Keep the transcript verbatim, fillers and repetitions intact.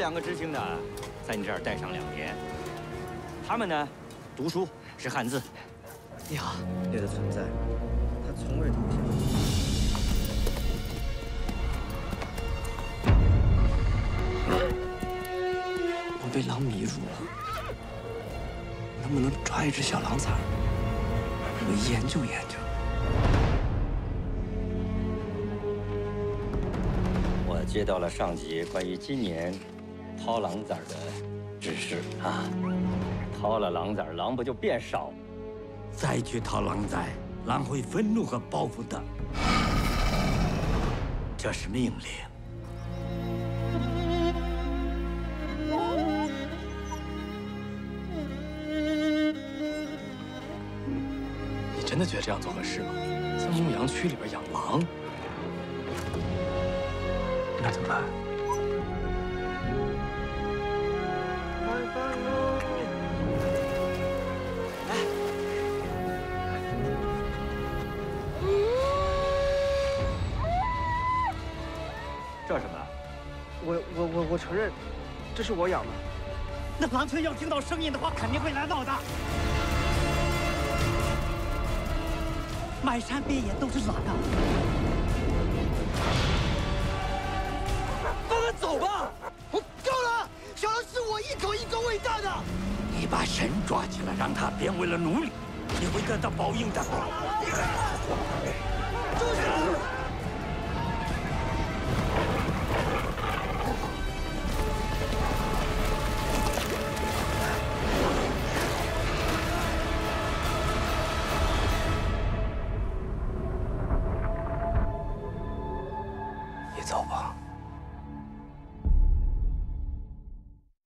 两个知青呢，在你这儿待上两年。他们呢，读书识汉字。 你好， 你的存在，他从未出现。 我被狼迷住了，能不能抓一只小狼崽儿？我研究研究。 我接到了上级关于今年掏狼崽的指示啊，掏了狼崽，狼不就变少？ 再去掏狼崽，狼会愤怒和报复的。这是命令。 你真的觉得这样做合适吗？在牧羊区里边养狼，那怎么办？ 开饭喽！ 这是什么？ 我我我我承认，这是我养的。 那狼群要听到声音的话，肯定会来闹的。满山遍野都是狼啊！ 放他走吧！我够了！小狼是我一口一个喂大的。 你把神抓起来，让他变为了奴隶，你会得到报应的。 住手！ 你走吧。